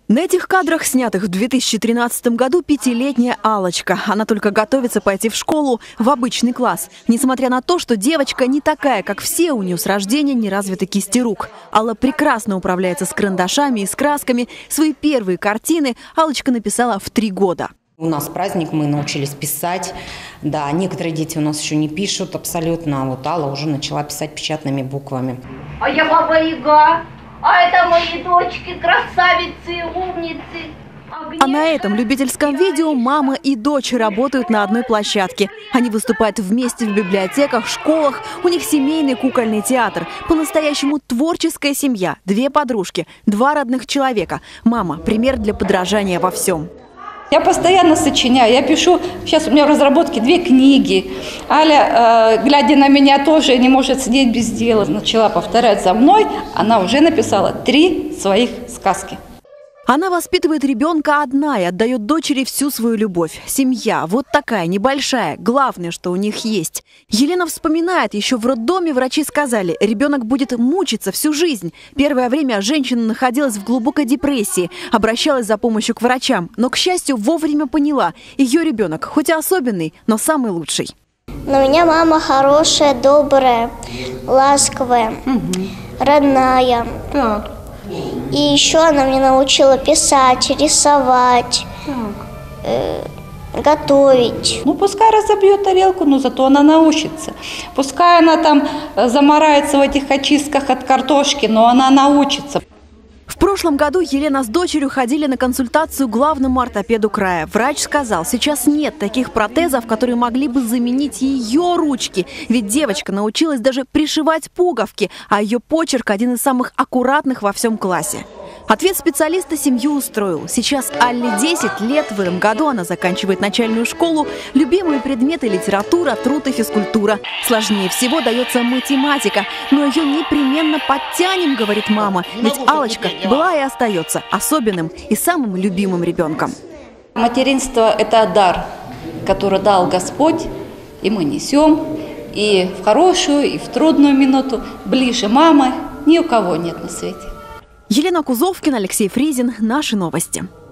На этих кадрах, снятых в 2013 году, 5-летняя Аллочка. Она только готовится пойти в школу, в обычный класс. Несмотря на то, что девочка не такая, как все, у нее с рождения не развиты кисти рук. Алла прекрасно управляется с карандашами и с красками. Свои первые картины Аллочка написала в 3 года. У нас праздник, мы научились писать. Да, некоторые дети у нас еще не пишут абсолютно. А вот Алла уже начала писать печатными буквами. А я Баба Яга. А это мои дочки, красавицы, умницы. А на этом любительском видео мама и дочь работают на одной площадке. Они выступают вместе в библиотеках, школах. У них семейный кукольный театр. По-настоящему творческая семья. 2 подружки, 2 родных человека. Мама – пример для подражания во всем. Я постоянно сочиняю, я пишу, сейчас у меня в разработке 2 книги. Аля, глядя на меня, тоже не может сидеть без дела. Начала повторять за мной, она уже написала 3 своих сказки. Она воспитывает ребенка одна и отдает дочери всю свою любовь. Семья вот такая, небольшая. Главное, что у них есть. Елена вспоминает, еще в роддоме врачи сказали, ребенок будет мучиться всю жизнь. Первое время женщина находилась в глубокой депрессии, обращалась за помощью к врачам. Но, к счастью, вовремя поняла, ее ребенок, хоть и особенный, но самый лучший. Но у меня мама хорошая, добрая, ласковая, родная. Так. И еще она мне научила писать, рисовать, готовить. Ну, пускай разобьет тарелку, но зато она научится. Пускай она там замарается в этих очистках от картошки, но она научится. В прошлом году Елена с дочерью ходили на консультацию к главному ортопеду края. Врач сказал, сейчас нет таких протезов, которые могли бы заменить ее ручки. Ведь девочка научилась даже пришивать пуговки, а ее почерк один из самых аккуратных во всем классе. Ответ специалиста семью устроил. Сейчас Алле 10 лет, в этом году она заканчивает начальную школу. Любимые предметы – литература, труд и физкультура. Сложнее всего дается математика, но ее непременно подтянем, говорит мама. Ведь Аллочка была и остается особенным и самым любимым ребенком. Материнство – это дар, который дал Господь, и мы несем. И в хорошую, и в трудную минуту ближе мамы ни у кого нет на свете. Елена Кузовкина, Алексей Фризин. Наши новости.